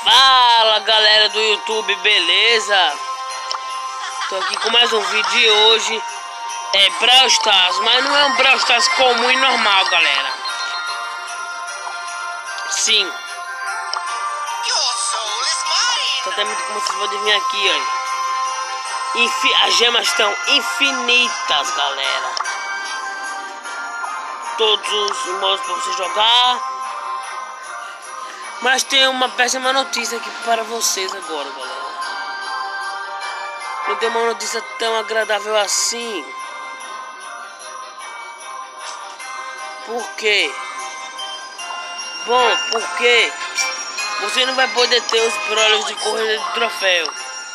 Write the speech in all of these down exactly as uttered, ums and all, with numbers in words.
Fala galera do YouTube, beleza? Tô aqui com mais um vídeo e hoje é Brawl Stars, mas não é um Brawl Stars comum e normal, galera. Sim. Exatamente como vocês podem ver aqui, ó. Infi As gemas estão infinitas, galera. Todos os modos para você jogar. Mas tem uma péssima notícia aqui para vocês agora, galera. Não tem uma notícia tão agradável assim. Por quê? Bom, porque você não vai poder ter os brawlers de corrida de troféu.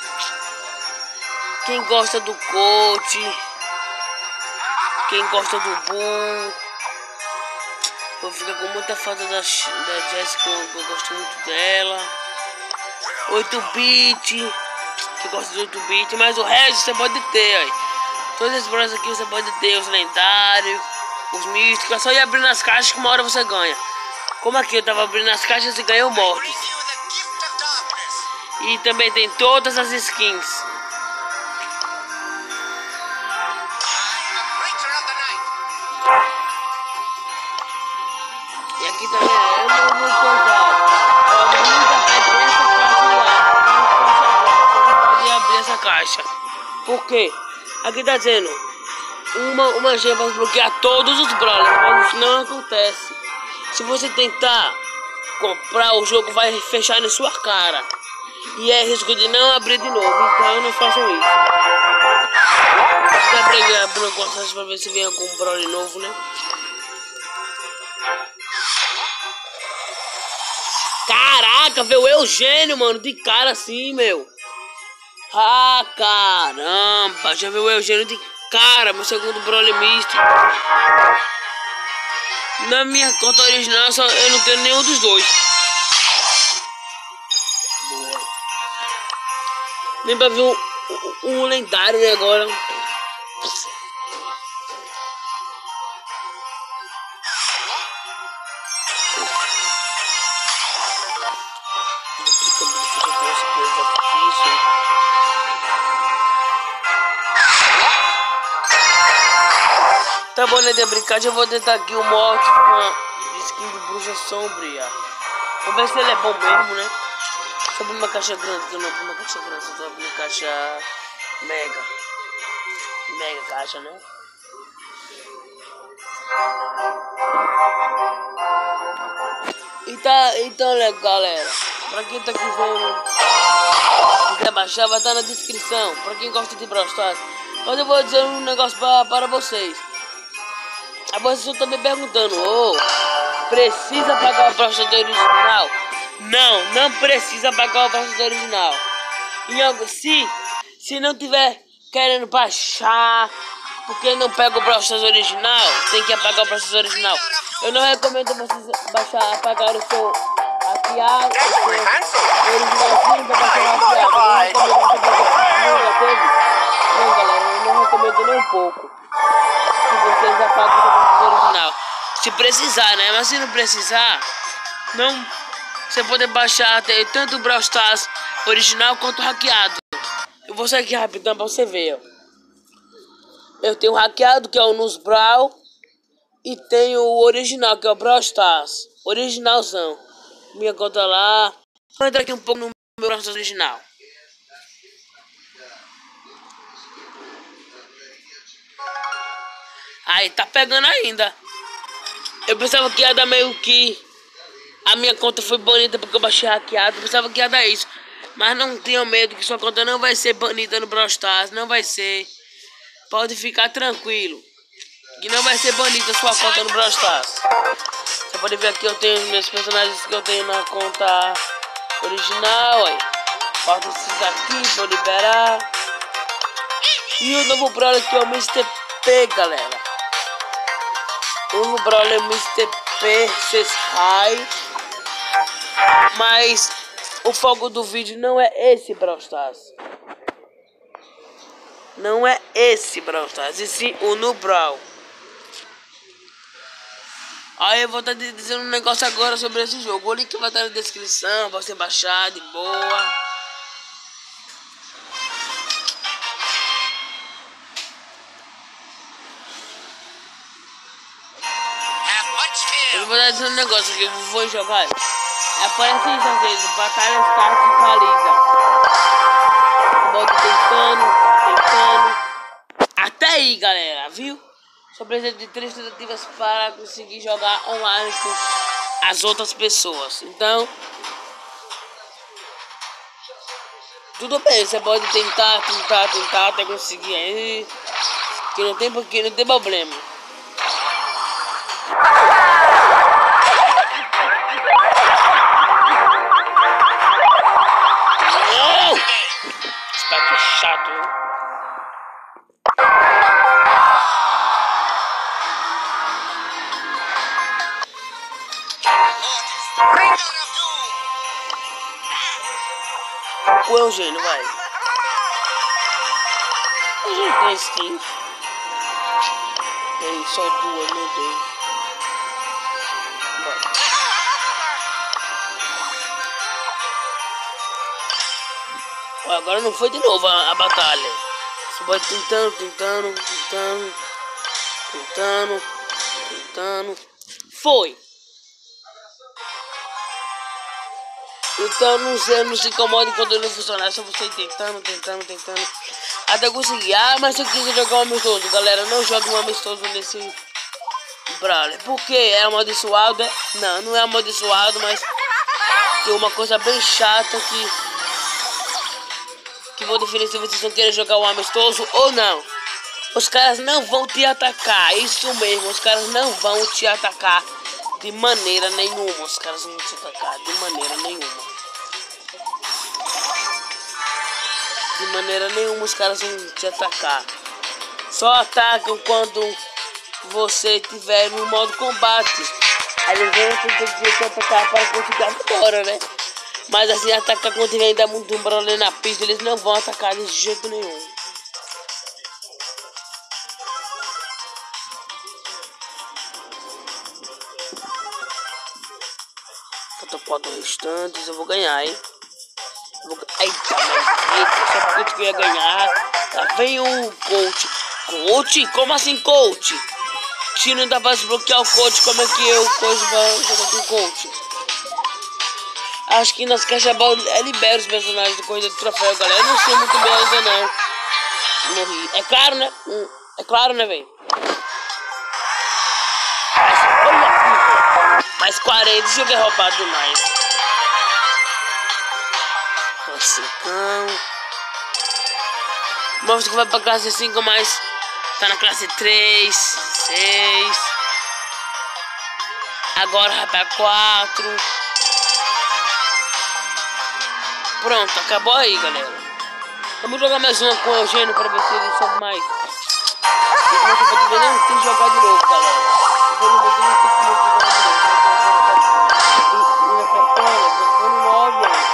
Quem gosta do coach, quem gosta do Bull, vou ficar com muita falta da, da Jessica, que eu gosto muito dela. oito bit, que gosta de oito bit, mas o resto você pode ter, ó. Todos esses brawlers aqui você pode ter, os lendários, os místicos, é só ir abrindo as caixas que uma hora você ganha. Como aqui eu tava abrindo as caixas e ganhei o Mortis. E também tem todas as skins. E aqui também eu não vou comprar. Eu nunca peguei essa caixa lá. Você não pode abrir essa caixa. Por quê? Aqui tá dizendo uma, uma gema para bloquear todos os brawlers, mas isso não acontece. Se você tentar comprar, o jogo vai fechar na sua cara. E é risco de não abrir de novo. Então não façam isso. Dá pra abrir uma contagem pra ver se vem algum brawler novo, né? Caraca, veio o Eugênio, mano, de cara assim, meu. Ah, caramba, já veio o Eugênio de cara, meu segundo brawler místico. Na minha conta original só, eu não tenho nenhum dos dois. Boa. Nem pra ver um, um, um lendário, né, agora. Tá bom, né, de brincar, eu vou tentar aqui o Mortis com a skin de bruxa sombria. Vou ver se ele é bom mesmo, né? Deixa eu abrir uma caixa grande, que eu não abri uma caixa grande, só tô abrindo uma caixa mega. Mega caixa, né? E tá, então, legal, galera. Pra quem tá quiserem, quiser baixar, vai estar na descrição. Pra quem gosta de Brawl Stars. Mas eu vou dizer um negócio pra, para vocês. A vocês estão me perguntando, oh, precisa pagar o Brawl Stars original? Não, não precisa pagar o Brawl Stars original. E algo, se, se não tiver querendo baixar, porque não pega o Brawl Stars original, tem que apagar o Brawl Stars original. Eu não recomendo vocês baixar, apagar o seu hackeado, o seu originalzinho pra baixar o hackeado. Não, galera, eu não recomendo nem um pouco que vocês apagam o Brawl Stars original. Se precisar, né? Mas se não precisar, não, você pode baixar tanto o Brawl Stars original quanto hackeado. Eu vou sair aqui rapidão pra você ver, ó. Eu tenho o hackeado, que é o Nus Brawl, e tenho o original, que é o Brawl Stars originalzão. Minha conta lá. Vou entrar aqui um pouco no meu Brawl Stars original. Aí, tá pegando ainda. Eu pensava que ia dar meio que a minha conta foi banida porque eu baixei hackeado. Eu pensava que ia dar isso. Mas não tenham medo que sua conta não vai ser banida no Brawl Stars. Não vai ser. Pode ficar tranquilo. Que não vai ser banida sua conta no Brawl Stars. Você pode ver aqui, eu tenho meus personagens que eu tenho na conta original. Aí. Falta esses aqui pra eu liberar. E o novo brawler aqui é o mister P, galera. O novo brawler é o mister P High. Mas o foco do vídeo não é esse Brawl Stars. Não é esse Brawl Stars, e sim o no Brawl. Aí eu vou estar dizendo um negócio agora sobre esse jogo. O link vai estar na descrição, pra você baixar de boa. Eu vou estar dizendo um negócio que eu vou jogar. Aparece isso às vezes, batalha start falida. Você bota tentando, tentando. Até aí, galera, viu? Só precisa de três tentativas para conseguir jogar online com as outras pessoas. Então, tudo bem, você pode tentar, tentar, tentar até conseguir aí. Que não tem, porque não tem problema. Não! Esse cara que é chato, viu? O Eugênio, vai. O Eugênio tem skin. Tem só duas, meu Deus. Bora. Ó, agora não foi de novo a, a batalha. Você pode tentando, tentando, tentando, tentando, tentando. Foi. Então não sei, não se incomode quando não funcionar. É só você ir tentando, tentando, tentando. Até conseguir. Ah, mas se eu quiser jogar um amistoso, galera, não jogue um amistoso nesse Brawler. Porque é amaldiçoado? É? Não, não é amaldiçoado, mas tem uma coisa bem chata que que vou definir se vocês vão querer jogar um amistoso ou não. Os caras não vão te atacar, isso mesmo, os caras não vão te atacar de maneira nenhuma. Os caras não vão te atacar de maneira nenhuma. De maneira nenhuma os caras vão te atacar. Só atacam quando você estiver no modo combate. Aí eles vão te atacar para conseguir a vitória, né? Mas assim, atacar quando tiver ainda muito um Brawler na pista, eles não vão atacar de jeito nenhum. Faltam quatro restantes, eu vou ganhar, hein? Vou... Eita, mas eita, só porque eu queria ganhar. Lá vem o coach. Coach? Como assim coach? Se não dá pra desbloquear o coach, como é que eu coach vai jogar com o coach? Acho que nas caixas é libera os personagens do Corrida do Troféu, galera. Eu não sei muito bem ainda não. Morri. É claro, né? Hum, é claro, né, velho? Olha aqui, velho. Mais quarenta, esse jogo é roubado demais. Classicão. Mostra que vai pra classe cinco, mas tá na classe três, seis. Agora vai pra quatro. Pronto, acabou aí, galera. Vamos jogar mais uma com o Eugênio para ver se ele sobe mais. E como você pode ver, não tem que jogar de novo, galera. Eu vou no modelo que tem que jogar de novo. E na campanha, eu vou no nove, ó.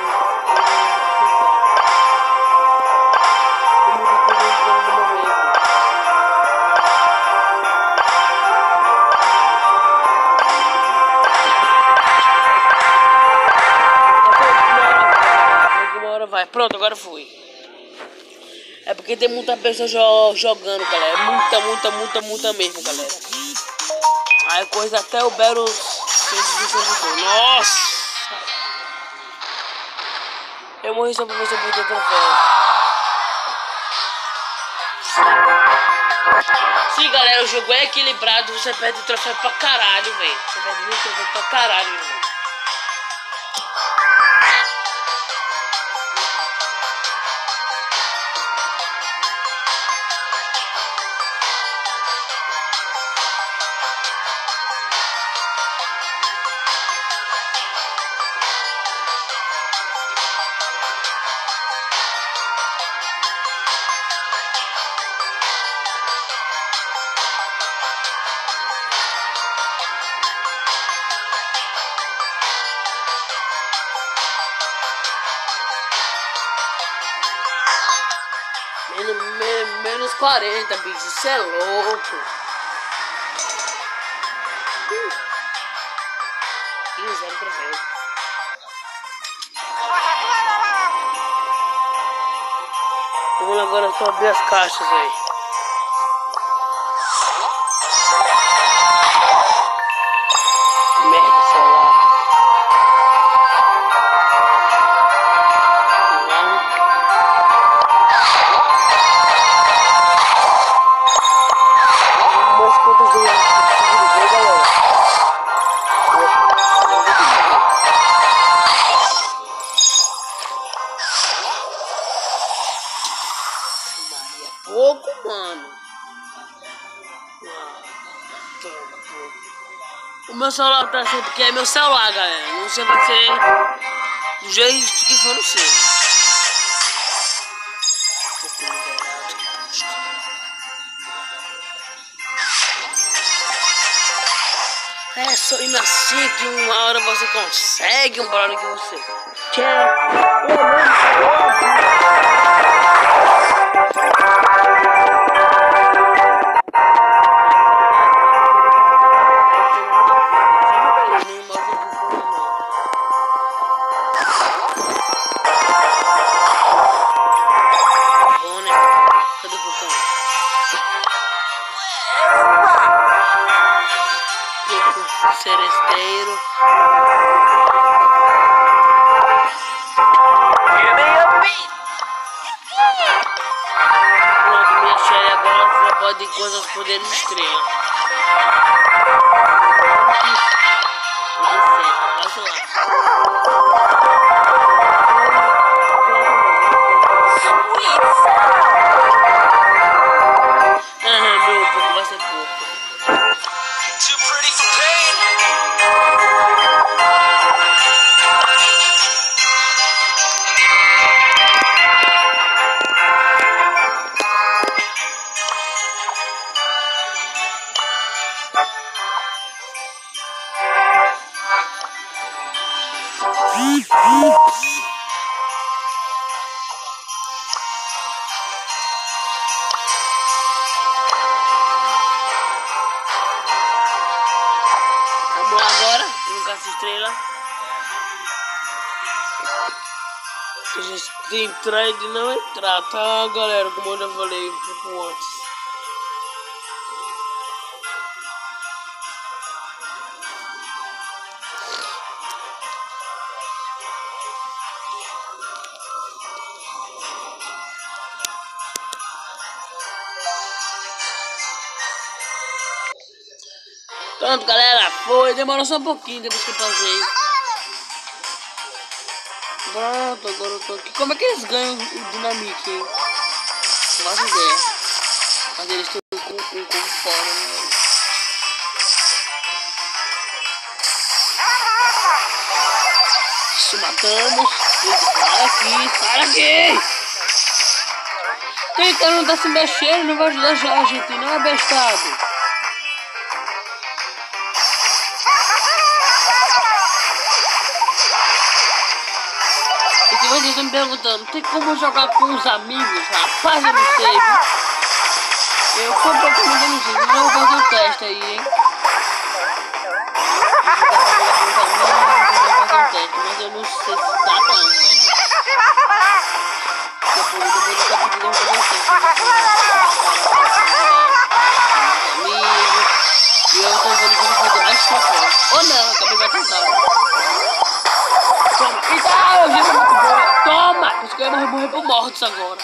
Vai, pronto, agora fui. É porque tem muita pessoa jo jogando, galera. Muita, muita, muita, muita mesmo, galera. Aí coisa até o Bero. Nossa! Eu morri só pra ver se eu perdi o troféu. Sim, galera, o jogo é equilibrado. Você perde o troféu pra caralho, velho. Você perde muito troféu pra caralho, velho. Menos, menos, menos quarenta, bicho. Isso é louco. velho. Vamos agora só abrir as caixas aí. Merda, celular. Umas quantas eu acho que preciso ver, galera. Maria, pouco, mano. O meu celular tá sempre porque é meu celular, galera. Não sei, vai ser do jeito que for, não sei. É só indo assim que uma hora você consegue, uma hora que você quer. Seresteiro. Pronto, minha cheia agora já pode ir com os poderes estrela. Passa lá. Ah, meu, pouco vai ser pouco. Too pretty for pain. Vamos lá agora, no caça estrela. A gente tem que entrar e de não entrar, tá, galera? Como eu já falei um pouco antes. Pronto, galera, foi, demorou só um pouquinho depois que eu passei. Pronto, agora eu tô aqui. Como é que eles ganham o dinamite, hein? Não faço ideia. Mas eles estão com o corpo fora, né, velho? Isso, matamos. Sai aqui, sai aqui! Quem cara não tá se mexendo, não vai ajudar já a gente, não é bestado. E se vocês estão me perguntando, tem como jogar com os amigos? Rapaz, eu não sei, viu? Eu completamente não sei, mas eu vou fazer um teste aí, hein? Eu vou fazer um teste, mas eu não sei se dá não, velho. Depois, depois eu tô pedindo fazer um teste. Amigos. E eu tô vendo como fazer mais sofrer. Ou não, acabei de atentar. Toma, eita, hoje é muito boa. Toma! Acho que eu ia morrer por mortos agora.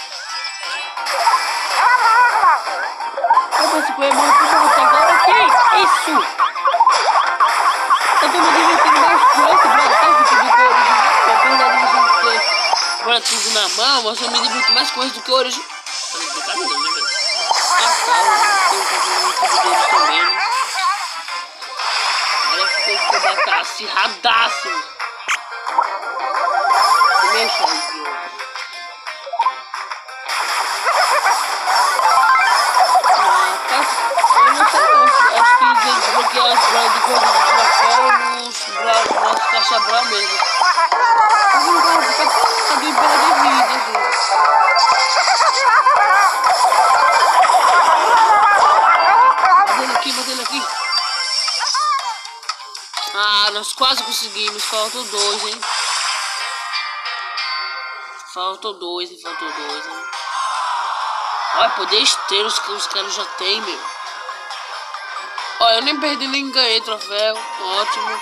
Eu pensei que eu ia morrer por mortos agora. Que isso? Eu tô me divertindo bastante, mano. Sabe o que eu digo original? Apesar de você ter agora tudo na mão, mas eu me divirto mais com isso do que o original. Tá me brincadeira, né, velho? Ah, tá. Tem um pouquinho no YouTube deles também, né? Olha que eu vou botar acirradaço. Mexa aí, viu? Ah, tá. Eu não sei não. Acho que desbloquear os brawls de coisa de troféu nos brawls das caixa brawl mesmo. Mas não vai ficar parado em pela de vida, gente. Batendo aqui, batendo aqui. Ah, nas quase conseguimos. Faltam dois, hein? Faltam dois, hein? Faltam dois, hein? Olha, poder esteiro os que os caras já tem, meu. Olha, eu nem perdi nem ganhei troféu. Ótimo.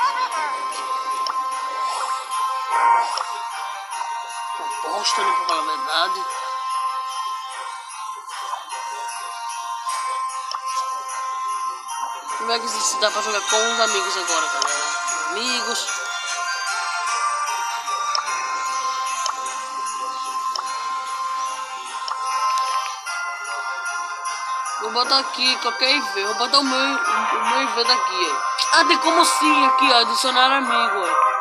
Uma bosta, né? Pra falar a verdade. Como é que se dá pra jogar com os amigos agora, galera? Amigos. Vou botar aqui qualquer I V. Vou botar o meu, o meu I V daqui, ó. Ah, tem como sim aqui, ó. Adicionar amigo, ó.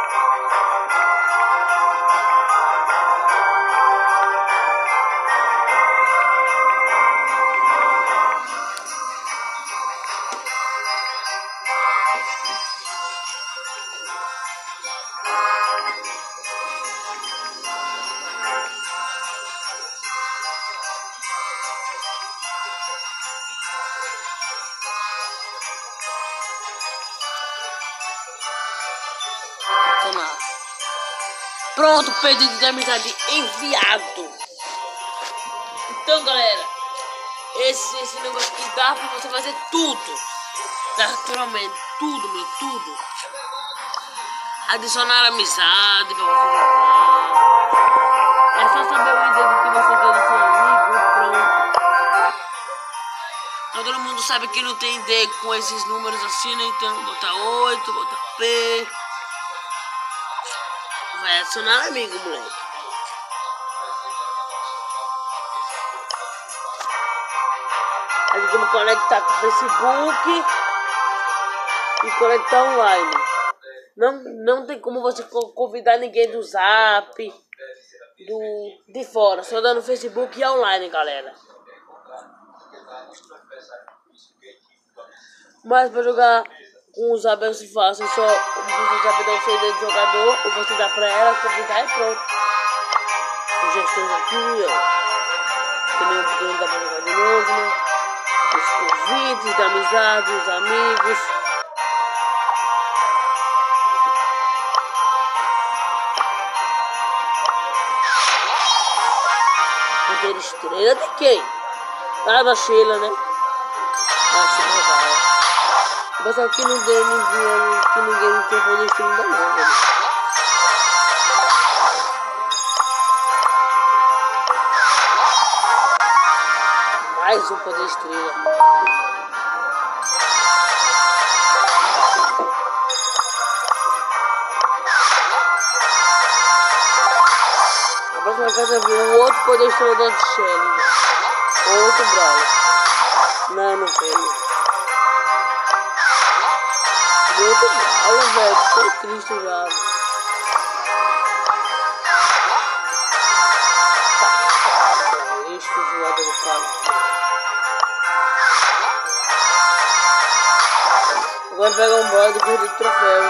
Pronto, pedido de amizade enviado. Então, galera, esse, esse negócio que dá pra você fazer tudo. Naturalmente, tudo, meu, tudo. Adicionar amizade pra você jogar. É só saber o I D do que você quer do seu amigo, pronto. Então, todo mundo sabe que não tem I D com esses números assim, né? Então, botar oito, botar P. Vai adicionar amigo, moleque. Aí vamos conectar com o Facebook e conectar online. Não, não tem como você convidar ninguém do Zap, do, de fora, só dá no Facebook e online, galera. Mas pra jogar com o Zap é fácil, só você sabe dar o C D do jogador, ou você dá pra ela convidar e pronto. Sugestões aqui, ó. Também um pouquinho dá pra jogar de novo, né? Os convites da amizade, os amigos. Poder estrela de quem? Ah, da Sheila, né? Ah, sim, legal. Mas aqui não deu ninguém, que ninguém não tem poder estrela ainda não, velho. Mais um poder estrela. A próxima casa viu um outro poder estrela da Shelly. Outro Brawl. Não, não veio. Outro Brawl, velho. Tô triste já. Este zoado do cara. Agora pega um bode e correr de troféu.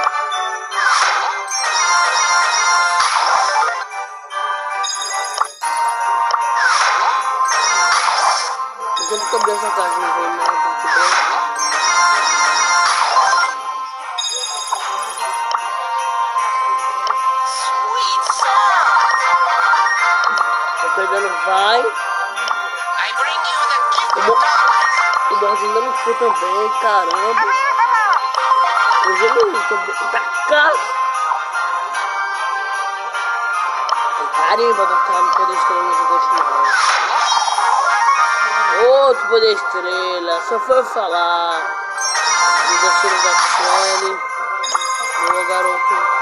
Eu sempre cobri essa caixa, não tem nada de branco. Tô pegando vai. O bode ainda não foi também, caramba. Hoje eu não tô bem. Tá caro. Carimba do cara no poder estrela, não gosto não. Outro poder estrela, só foi falar. Me deixou da Shelly. Meu garoto.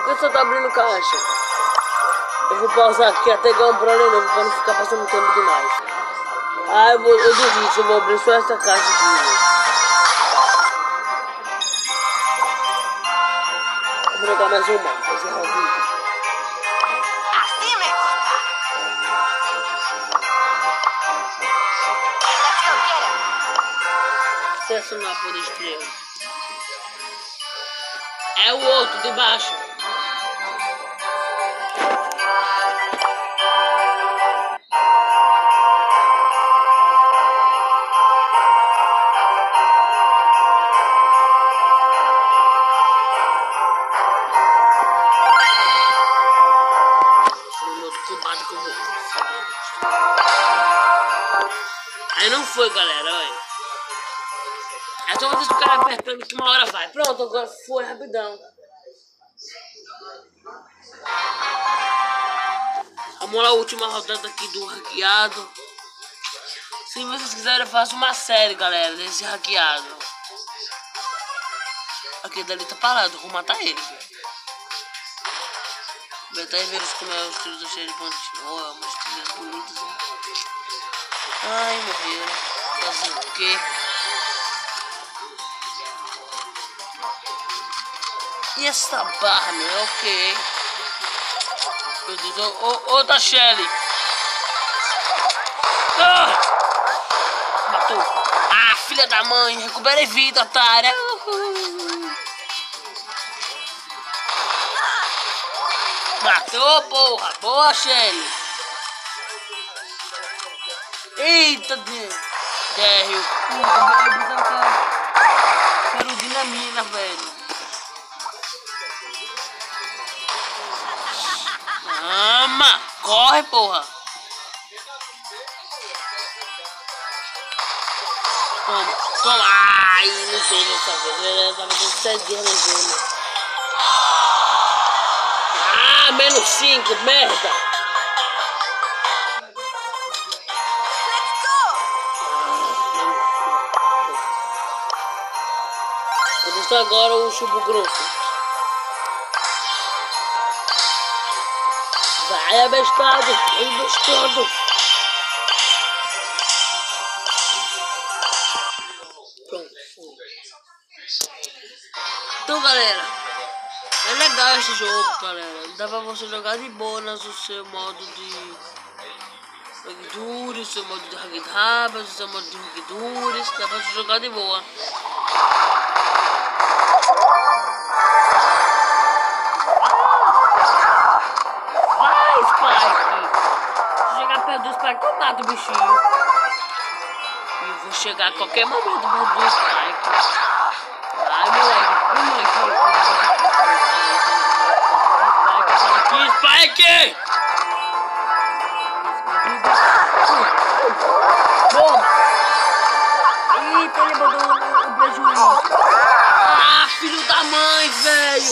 que você tá abrindo caixa? Eu vou pausar aqui até ganhar um problema novo pra não ficar passando tempo demais. Ah, eu, vou, eu desisto, eu vou abrir só essa caixa aqui. Vou jogar mais uma pra encerrar o vídeo. Así me gusta. Let's go get him. Acesso na por estrela. É o outro de baixo. Aí não foi, galera, olha. É só vocês ficarem apertando que uma hora vai. Pronto, agora foi rapidão. Vamos lá, a última rodada aqui do hackeado. Se vocês quiserem, eu faço uma série, galera, desse hackeado. Aquele dali tá parado, eu vou matar ele. Beta aí ver como é o estilo do cheiro de pontinho. Oh, é umas trilhas bonitas, né? Ai, morreu. Fazer o quê? E essa barra, meu? Ok. Meu Deus, ô, ô, ô, da Shelly. Ah! Matou. Ah, filha da mãe. Recuperei vida, otária. Uhul. Matou, porra. Boa, Shelly. Eita, Deus. Dérrio. Quero dinamina, velho. Ama! Corre, porra! Toma, toma! Ai, não teve essa vez. Eu tava com sete dias no jogo. Ah, menos cinco, merda! Let's go. Eu vou testar agora o chubo grosso. Vai, abestado! Vai, abestado! Pronto, foi. Então, galera, é legal esse jogo, galera. Dá pra você jogar de boa no seu modo de Hagduris, seu modo de Hagdhabas, seu modo de Hagduris. Dá pra você jogar de boa. Do Spike, eu mato o bichinho. E vou chegar a qualquer momento do Spike. Ai, moleque, moleque. Spike, Spike! Bom. Eita, ele botou o prejuízo. Ah, filho da mãe, velho.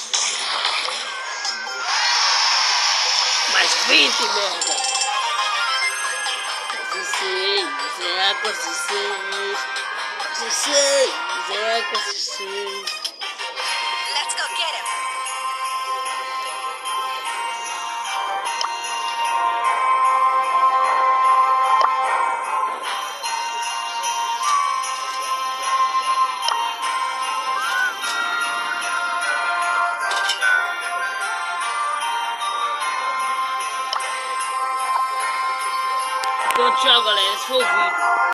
Mais vinte, merda. É com seis, seis, é com seis. Let's go get him. Então, tchau, galera. Esse foi o vídeo.